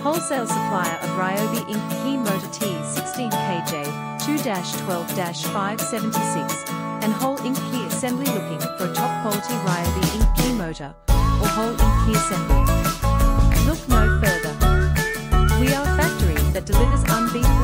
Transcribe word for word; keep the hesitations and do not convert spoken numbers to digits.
Wholesale Supplier of Ryobi Ink Key Motor T sixteen K J two twelve dash five seventy-six, and whole ink key assembly. Looking for a top quality Ryobi Ink Key Motor or whole ink key assembly? Look no further. We are a factory that delivers unbeatable